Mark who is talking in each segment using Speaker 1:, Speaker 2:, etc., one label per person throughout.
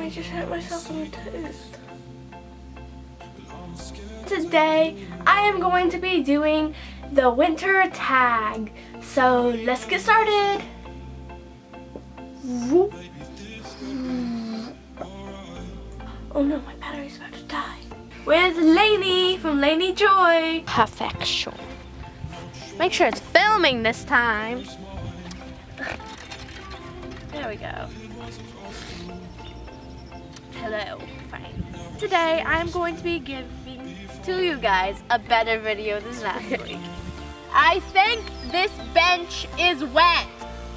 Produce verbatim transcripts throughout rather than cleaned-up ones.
Speaker 1: I just hit myself in the tooth. Today, I am going to be doing the winter tag. So let's get started. Oh no, my battery's about to die. With Lainey from Lainey Joy. Perfection. Make sure it's filming this time. There we go. Hello, friends. Today I'm going to be giving to you guys a better video than last week. I think this bench is wet.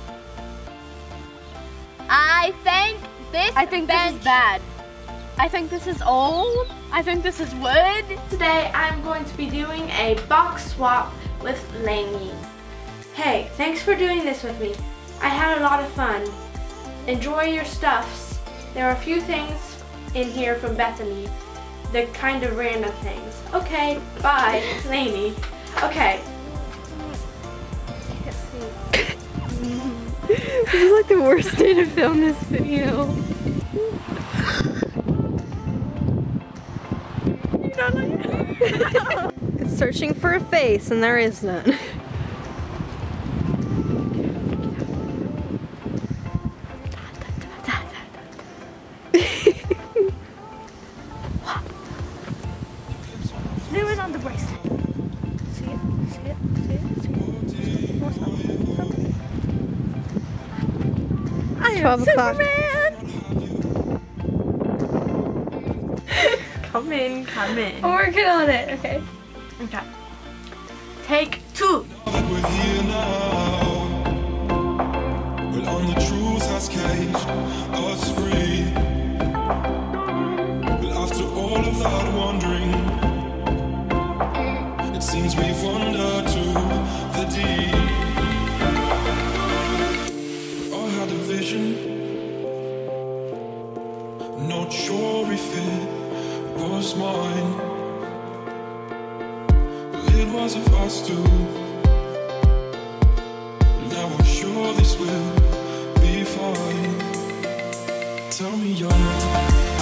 Speaker 1: I think this
Speaker 2: I think
Speaker 1: bench
Speaker 2: this is bad.
Speaker 1: I think this is old. I think this is wood. Today I'm going to be doing a box swap with Lainey. Hey, thanks for doing this with me. I had a lot of fun. Enjoy your stuffs. There are a few things in here from Bethany. They're kind of random things. Okay, bye, Lainey. Okay.
Speaker 2: This is like the worst day to film this video. It's searching for a face and there is none.
Speaker 1: Zoom in on the bracelet. See it? See it? See it? See it? More stuff. I am Superman! Come in, come in.
Speaker 2: I'm working on it, okay.
Speaker 1: Okay. Take two.
Speaker 3: We're here now. Well, on the truth has caged us free. Well, after all of that wandering, it seems we've wandered to the deep. I had a vision, not sure if it was mine. It was of us two. Now I'm sure this will be fine. Tell me you're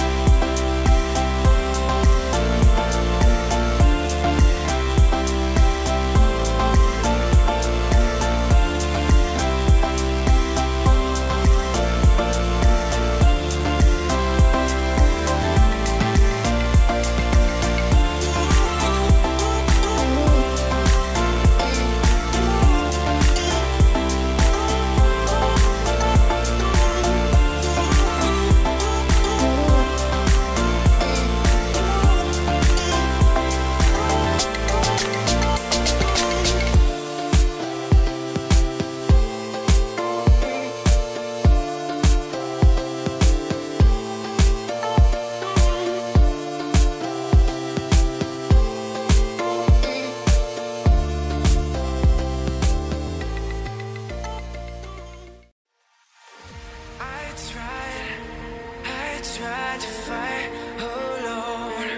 Speaker 3: tried to fight alone.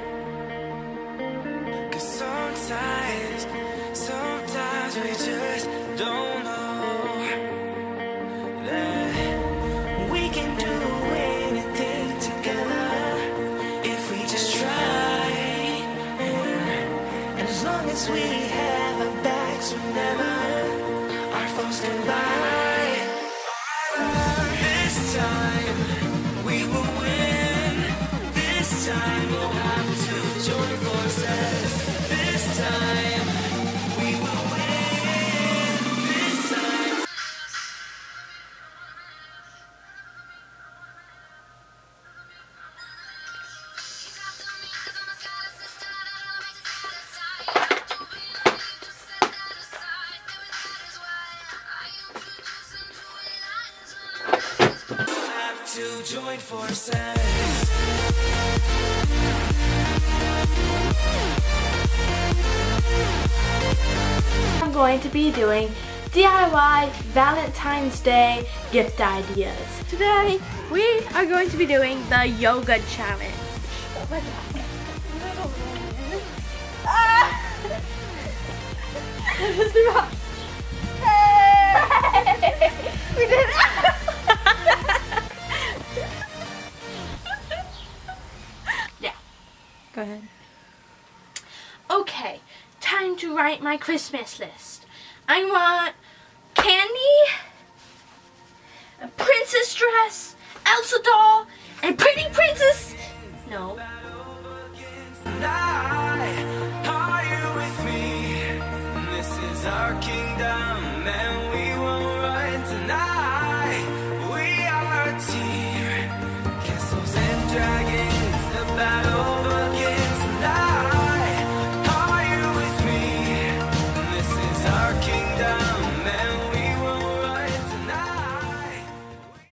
Speaker 3: 'Cause sometimes, sometimes we just don't know that we can do anything together if we just try. And as long as we have our backs, whenever our foes collide, this time we will win. This time we'll have to join forces. This time we will win. This time. Have to join forces.
Speaker 1: I'm going to be doing D I Y Valentine's Day gift ideas. Today, we are going to be doing the yoga challenge. Ah! This is the rock. Hey! We did it! make my Christmas list. I want candy, a princess dress, Elsa doll, and pretty princess. No,